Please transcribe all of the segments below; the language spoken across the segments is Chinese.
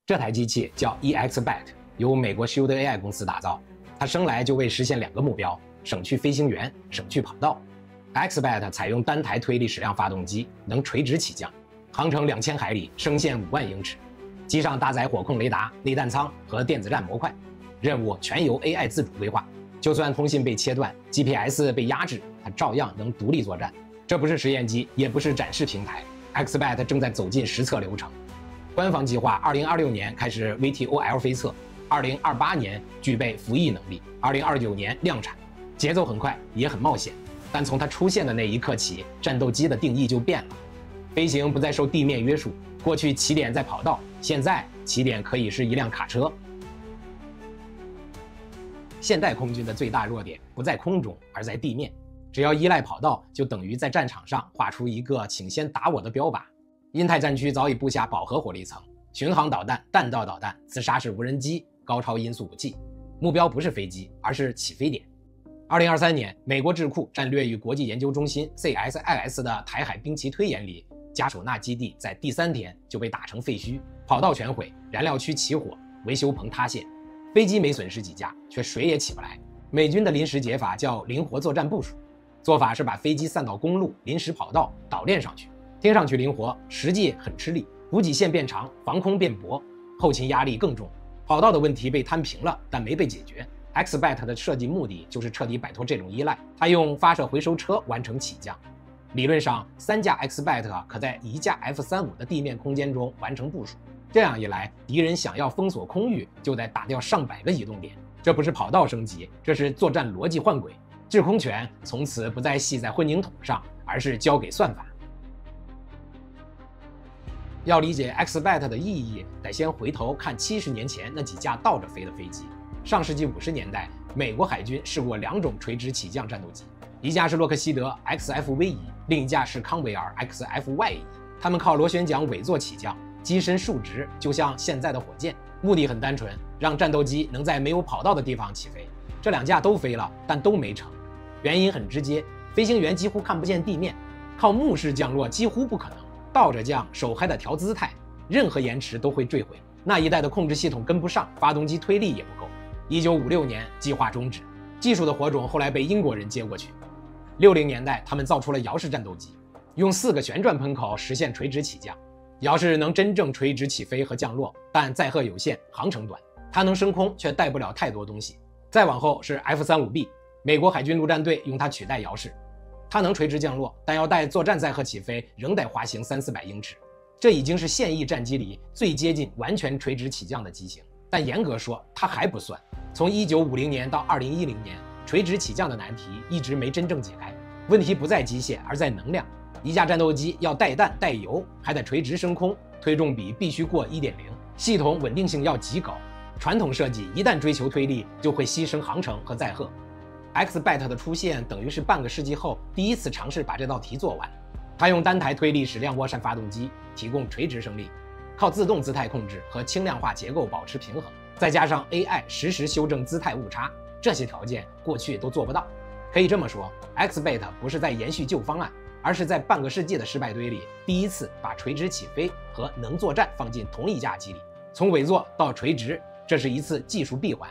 這台機器叫 EXBAT， 由美国 Shield AI 公司打造。它生来就为實現2個目標：省去飛行員，省去跑道。EXBAT 採用單台推力矢量發動機，能垂直起降，航程2000海里，升限5萬英尺。機上搭載火控雷達、內彈艙和電子戰模塊，任務全由 AI 自主規劃。就算通信被切斷 ，GPS 被壓制，它照樣能獨立作戰。這不是實驗機，也不是展示平台。EXBAT 正在走進實測流程。官方計劃2026年開始 VTOL 飛測，2028年具備服役能力，2029年量產。節奏很快，也很冒險。但從它出現的那一刻起，戰鬥機的定義就變了。飛行不再受地面約束，過去起點在跑道，現在起點可以是一輛卡車。現代空軍的最大弱點不在空中，而在地面。只要依賴跑道，就等於在戰場上畫出一個請先打我的標靶。印太戰區早已布下飽和火力層，巡航導彈、彈道導彈、自殺式無人機、高超音速武器，目標不是飛機，而是起飛點。2023年，美國智庫戰略與國際研究中心 CSIS 的台海兵棋推演裡，加索納基地在第3天就被打成廢墟，跑道全毀，燃料區起火，維修棚塌陷，飛機沒損失幾架，卻水也起不來。美軍的臨時解法叫靈活作戰部署，做法是把飛機散到公路、臨時跑道島鏈上去。聽上去靈活，實際很吃力，補給線變長，防空變薄，後勤壓力更重。跑道的問題被攤平了，但沒被解決。EXBAT 的設計目的就是徹底擺脫這種依賴，它用發射回收車完成起降。理論上，3架 EXBAT 可在1架 F-35的地面空間中完成部署。這樣一來，敵人想要封鎖空域，就得打掉上百個移動點。這不是跑道升級，這是作戰邏輯換軌。制空權從此不再繫在混凝土上，而是交給算法。要理解 EXBAT 的意義，得先回頭看70年前那幾架倒着飛的飛機。上世紀50年代，美國海軍試過2種垂直起降戰鬥機，一架是洛克希德 XF-V1，另一架是康維爾 XF-Y1。他們靠螺旋桨尾座起降，機身豎直，就像現在的火箭。目的很單純，讓戰鬥機能在沒有跑道的地方起飛。這2架都飛了，但都沒成。原因很直接，飛行員幾乎看不見地面，靠目視降落幾乎不可能。倒着降，手還得調姿態，任何延遲都會墜毀。那一代的控制系統跟不上，發動機推力也不夠。1956年計劃終止，技術的火種後來被英國人接過去。60年代，他們造出了姚式戰鬥機，用4個旋轉噴口實現垂直起降。姚式能真正垂直起飛和降落，但載荷有限，航程短，它能升空卻帶不了太多東西。再往後是 F-35B， 美國海軍陸戰隊用它取代姚式。它能垂直降落，但要帶作戰載荷起飛，仍得滑行300-400英尺。這已經是現役戰機裡最接近完全垂直起降的機型。但嚴格說，它還不算。從1950年到2010年，垂直起降的難題一直沒真正解開。問題不在機械，而在能量。一架戰鬥機要帶彈帶油，還得垂直升空，推重比必須過 1.0， 系統穩定性要極高。傳統設計一旦追求推力，就會犧牲航程和載荷。EXBAT 的出現等於是半個世紀後第一次嘗試把這道題做完。它用單台推力矢量渦扇發動機提供垂直升力，靠自動姿態控制和輕量化結構保持平衡，再加上 AI 實時修正姿態誤差，這些條件過去都做不到。可以這麼說， EXBAT 不是在延續舊方案，而是在半個世紀的失敗堆裡第一次把垂直起飛和能作戰放進同一架機裡。從尾座到垂直，這是一次技術閉環。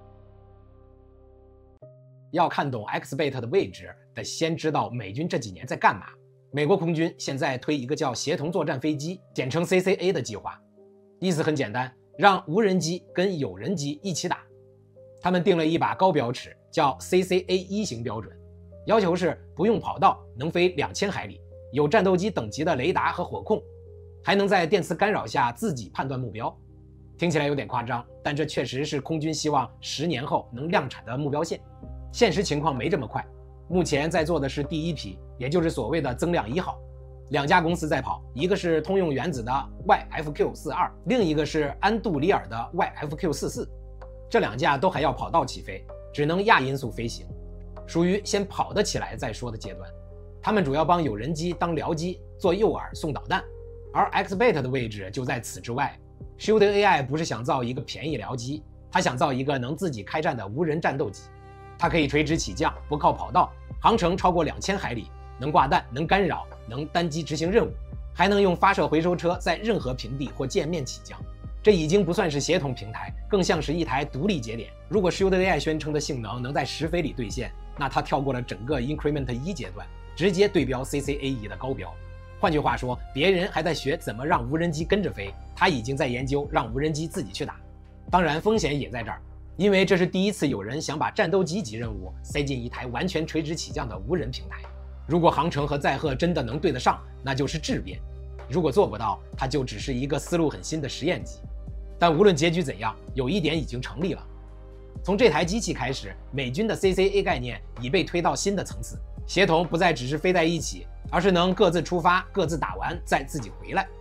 要看懂 EXBAT 的位置，得先知道美軍這幾年在幹嘛。美國空軍現在推一個叫協同作戰飛機，簡稱 CCA 的計劃，意思很簡單，讓無人機跟有人機一起打。他們定了一把高標尺，叫 CCA1 型標準，要求是不用跑道，能飛2000海里，有戰鬥機等級的雷達和火控，還能在電磁干擾下自己判斷目標。聽起來有點誇張，但這確實是空軍希望10年後能量產的目標線。現實情況沒這麼快，目前在做的是第一批，也就是所謂的增量1號。2家公司在跑，一個是通用原子的 YFQ-42， 另一個是安杜里爾的 YFQ-44。這2架都還要跑道起飛，只能亞音速飛行，屬於先跑得起來再說的階段。他們主要幫有人機當僚機，做誘餌送導彈，而 EXBAT 的位置就在此之外。Shield AI 不是想造一個便宜僚機，他想造一個能自己開戰的無人戰鬥機。它可以垂直起降，不靠跑道，航程超過2000海里，能掛彈，能干擾，能單機執行任務，還能用發射回收車在任何平地或界面起降。 這已經不算是協同平台，更像是一台獨立節點。如果 Shield AI 宣稱的性能能在10飛里兌現，那它跳過了整個 Increment 1階段，直接對標 CCAE 的高標。換句話說，別人還在學怎麼讓無人機跟着飛，他已經在研究讓無人機自己去打。當然，風險也在這兒，因為這是第一次有人想把戰鬥機級任務塞進一台完全垂直起降的無人平台。如果航程和載荷真的能對得上，那就是質變；如果做不到，它就只是一個思路很新的實驗機。但無論結局怎樣，有一點已經成立了。從這台機器開始，美軍的 CCA 概念已被推到新的層次，協同不再只是飛在一起，而是能各自出發，各自打完再自己回來。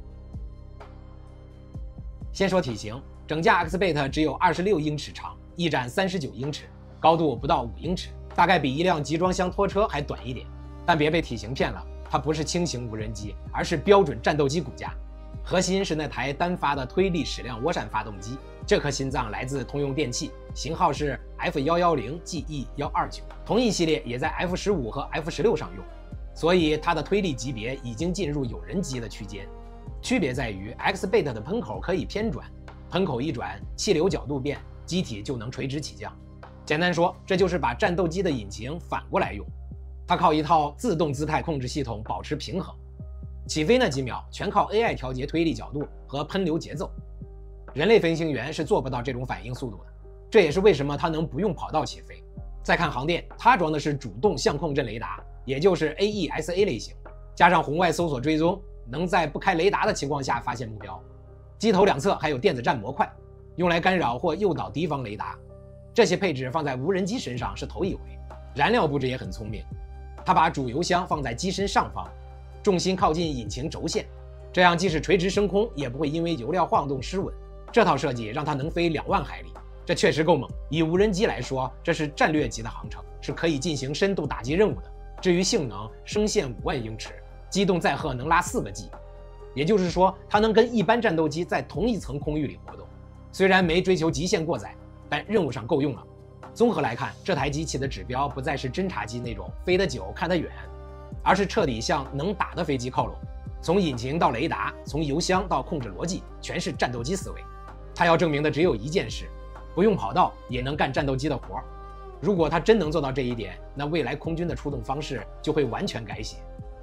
先說體型，整架 X-Bait 只有26英尺長，翼展39英尺，高度不到5英尺，大概比一辆集装箱拖車還短一點。但別被体型騙了，它不是轻型无人机，而是標準戰鬥機骨架。核心是那台单发的推力矢量涡扇发动机，這顆心臟來自通用電氣，型號是 F110GE129，同一系列也在 F15和 F16上用，所以它的推力級別已經進入有人機的區間。區別在於 X-Bait 的噴口可以偏轉，噴口一轉，氣流角度變，機體就能垂直起降。簡單說，這就是把戰鬥機的引擎反過來用，它靠一套自動姿態控制系統保持平衡。起飛那幾秒全靠 AI 調節推力角度和噴流節奏，人類飛行員是做不到這種反應速度的。這也是為什麼它能不用跑道起飛。再看航電，它裝的是主動相控陣雷達，也就是 AESA 類型，加上紅外搜索追蹤，能在不開雷達的情況下發現目標。機頭兩側還有電子戰模塊，用來干擾或誘導敵方雷達。這些配置放在無人機身上是頭一回。燃料布置也很聰明，它把主油箱放在機身上方，重心靠近引擎軸線，這樣即使垂直升空也不會因為油料晃動失穩。這套設計讓它能飛2萬海里，這確實夠猛。以無人機來說，這是戰略級的航程，是可以進行深度打擊任務的。至於性能，升限5萬英尺，機動載荷能拉4個 G， 也就是說，它能跟一般戰鬥機在同一層空域裡活動。雖然沒追求極限過載，但任務上夠用了。綜合來看，這台機器的指標不再是偵察機那種飛得久看得遠，而是徹底向能打的飛機靠攏。從引擎到雷達，從油箱到控制邏輯，全是戰鬥機思維。它要證明的只有一件事：不用跑道也能幹戰鬥機的活。如果它真能做到這一點，那未來空軍的出動方式就會完全改寫。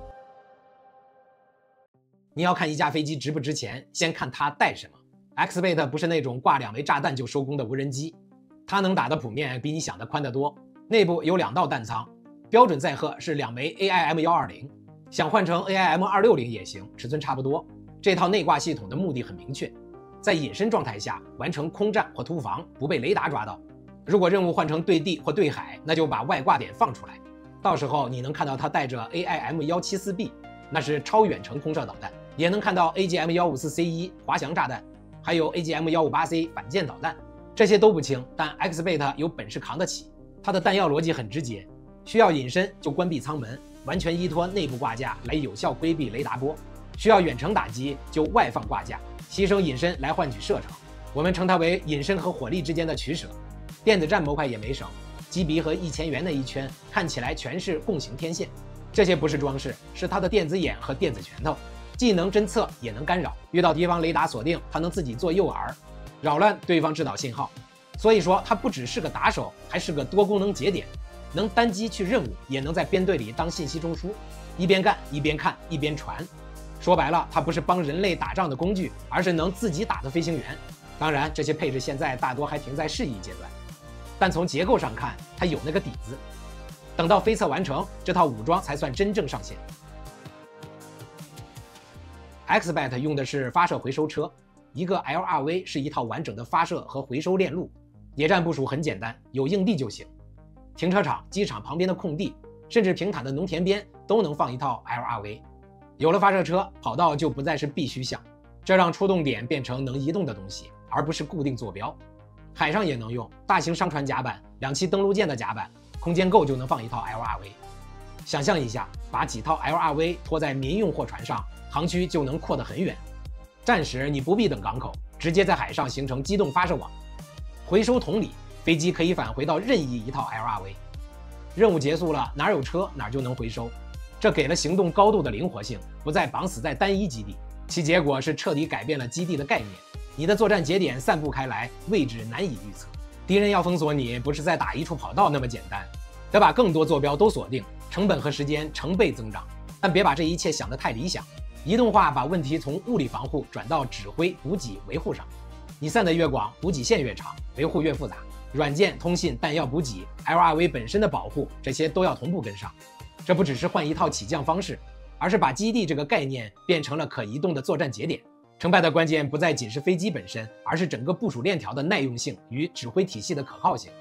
你要看一架飛機值不值錢，先看它帶什麼。X-Bait 不是那種掛2枚炸彈就收工的無人機，它能打的譜面比你想的寬得多。內部有2道彈艙，標準載荷是2枚 AIM-120， 想換成 AIM-260 也行，尺寸差不多。這套內掛系統的目的很明確，在隱身狀態下完成空戰或突防，不被雷達抓到。如果任務換成對地或對海，那就把外掛點放出來，到時候你能看到它帶着 AIM-174B， 那是超遠程空射導彈，也能看到 AGM-154C1 滑翔炸彈，還有 AGM-158C 反艦導彈。這些都不輕，但 X-Bait 有本事扛得起。它的彈藥邏輯很直接，需要隱身就關閉艙門，完全依托內部掛架來有效規避雷達波；需要遠程打擊就外放掛架，犧牲隱身來換取射程。我們稱它為隱身和火力之間的取捨。電子戰模塊也沒省，機鼻和1000元那一圈看起來全是共形天線，這些不是裝飾，是它的電子眼和電子拳頭，既能偵測也能干擾。遇到敵方雷達鎖定，它能自己做誘餌，擾亂對方制導信號。所以說它不只是個打手，還是個多功能節點，能單機去任務，也能在編隊裡當信息中樞，一邊幹一邊看一邊傳。說白了，它不是幫人類打仗的工具，而是能自己打的飛行员。當然，這些配置現在大多還停在示意階段，但從結構上看，它有那個底子。等到飛測完成，這套武裝才算真正上線。X-Bait 用的是發射回收車，一個 LRV 是一套完整的發射和回收鏈路。野戰部署很簡單，有硬地就行。停車場、機場旁邊的空地，甚至平坦的農田邊都能放一套 LRV。有了發射車，跑道就不再是必須項，這讓出動點變成能移動的東西，而不是固定坐標。海上也能用，大型商船甲板、2栖登陸艦的甲板，空間夠就能放一套 LRV。想象一下，把幾套 LRV 拖在民用貨船上，航区就能擴得很遠。戰時你不必等港口，直接在海上形成机动發射網。回收同理，飛機可以返回到任意一套 LRV。任務結束了，哪有車哪就能回收，這給了行動高度的靈活性，不再綁死在單一基地。其結果是徹底改變了基地的概念。 你的作戰節點散布開來，位置難以預測。敵人要封鎖你，不是在打一處跑道那麼簡單，得把更多坐標都鎖定，成本和時間成倍增長。但別把這一切想得太理想，移動化把問題從物理防護轉到指揮、補給、維護上。你散得越廣，補給線越長，維護越複雜。軟件、通信、彈藥補給、LRV 本身的保護，這些都要同步跟上。這不只是換一套起降方式，而是把基地這個概念變成了可移動的作戰節點。成敗的關鍵不再僅是飛機本身，而是整個部署鏈條的耐用性與指揮體系的可靠性。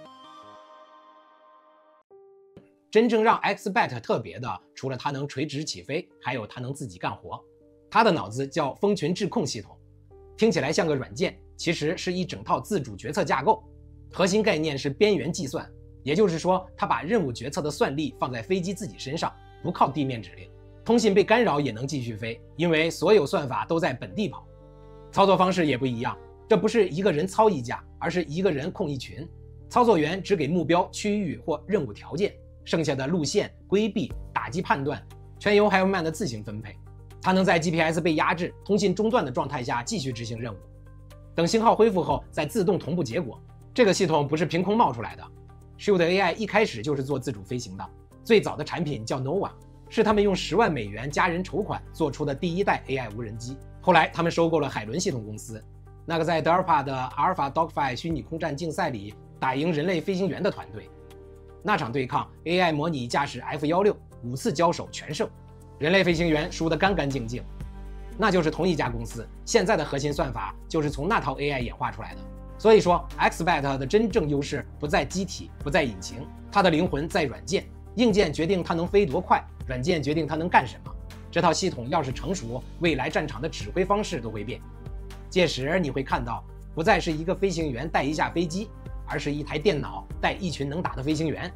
真正讓 XBAT 特別的，除了它能垂直起飛，還有它能自己幹活。它的腦子叫蜂群智控系統，聽起來像個軟件，其實是一整套自主決策架構。核心概念是邊緣計算，也就是說，它把任務決策的算力放在飛機自己身上，不靠地面指令。通信被干擾也能繼續飛，因為所有算法都在本地跑。操作方式也不一樣，這不是一個人操一架，而是一個人控一群。操作員只給目標、區域或任務條件，剩下的路線、規避、打擊判斷，全由 Hailman 的自行分配。它能在 GPS 被壓制、通信中斷的狀態下繼續執行任務，等信號恢復後再自動同步結果。這個系統不是憑空冒出來的 ，Shield AI 一開始就是做自主飛行的，最早的產品叫 Nova， 是他們用10萬美元家人籌款做出的第一代 AI 無人機。後來他們收購了海倫系統公司，那個在 DARPA 的 Alpha Dogfight 虛擬空戰競賽裡打贏人類飛行員的團隊。那場對抗 AI 模擬駕駛 F-16，5次交手全勝，人類飛行員輸得干干淨淨。那就是同一家公司，現在的核心算法就是從那套 AI 演化出來的。所以說 XBAT 的真正優勢不在機體，不在引擎，它的靈魂在軟件。硬件決定它能飛多快，軟件決定它能幹什麼。這套系統要是成熟，未來戰場的指揮方式都會變。屆時你會看到，不再是一個飛行員帶一架飛機，而是一台電腦帶一群能打的飛行員。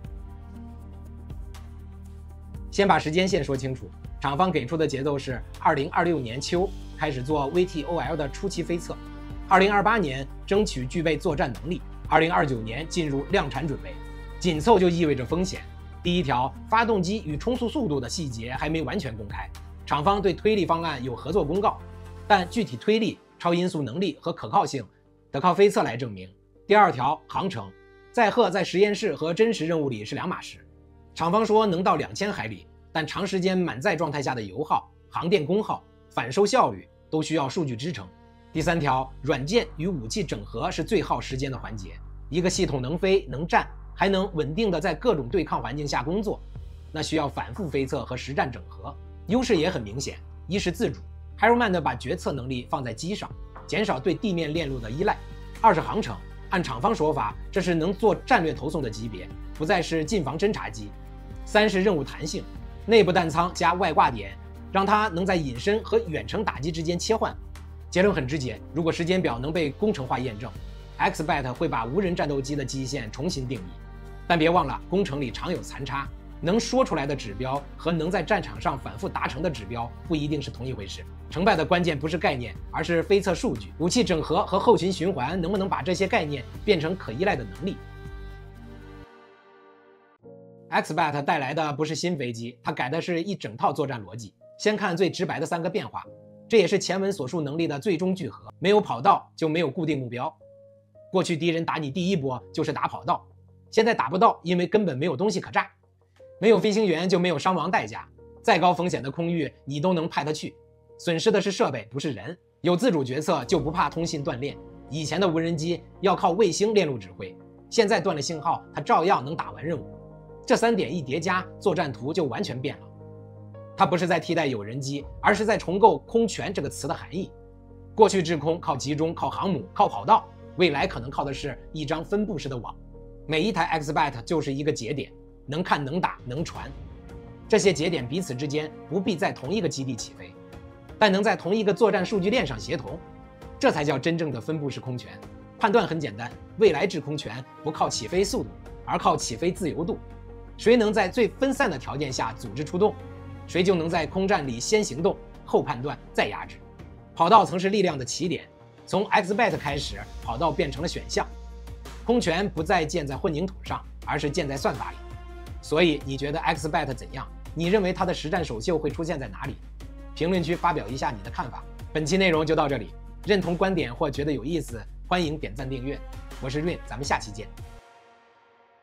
先把時間線說清楚，廠方給出的節奏是2026年秋開始做 VTOL 的初期飛測，2028年爭取具備作戰能力，2029年進入量產準備。緊湊就意味着風險。第一條，發動機與衝速速度的細節還沒完全公開，廠方對推力方案有合作公告，但具體推力、超音速能力和可靠性得靠飛測來證明。第二條，航程，載荷在實驗室和真實任務裡是兩碼事。廠方說能到2000海里，但長時間滿載狀態下的油耗、航電功耗、反收效率都需要數據支撐。第三條，軟件與武器整合是最耗時間的環節。一個系統能飛能戰，還能穩定的在各種對抗環境下工作，那需要反復飛測和實戰整合。優勢也很明顯，一是自主 ，Hailman 的把決策能力放在機上，減少對地面鏈路的依賴；二是航程，按廠方說法，這是能做戰略投送的級別，不再是近防偵察機；三是任務彈性，內部彈艙加外掛點，讓它能在隱身和遠程打擊之間切換。結論很直接，如果時間表能被工程化驗證，XBAT 會把無人戰鬥機的基線重新定義。但別忘了，工程裡常有殘差，能說出來的指標和能在戰場上反復達成的指標不一定是同一回事。成敗的關鍵不是概念，而是飛測數據、武器整合和後勤循環能不能把這些概念變成可依賴的能力。XBAT 帶來的不是新飛機，它改的是一整套作戰邏輯。先看最直白的3個變化，這也是前文所述能力的最終聚合。沒有跑道就沒有固定目標。過去敵人打你第一波就是打跑道，現在打不到，因為根本沒有東西可炸。沒有飛行員就沒有傷亡代價，再高風險的空域你都能派他去，損失的是設備，不是人。有自主決策就不怕通信斷鏈。以前的無人機要靠衛星鏈路指揮，現在斷了信號，它照樣能打完任務。這3點一疊加，作戰圖就完全變了。它不是在替代有人機，而是在重構空權這個詞的含義。過去制空靠集中，靠航母，靠跑道，未來可能靠的是一張分布式的網。每一台 XBAT 就是一個節點，能看能打能傳。這些節點彼此之間不必在同一個基地起飛，但能在同一個作戰數據鏈上協同，這才叫真正的分布式空權。判斷很簡單，未來制空權不靠起飛速度，而靠起飛自由度。誰能在最分散的條件下組織出動，誰就能在空戰裡先行動，後判斷，再壓制。跑道曾是力量的起點，從 XBAT 開始，跑道變成了選項。空權不再建在混凝土上，而是建在算法裡。所以你覺得 XBAT 怎樣？你認為它的實戰首秀會出現在哪裡？評論區發表一下你的看法。本期內容就到這裡， 認同觀點或覺得有意思，歡迎點讚訂閱。我是 Rain，咱們下期見。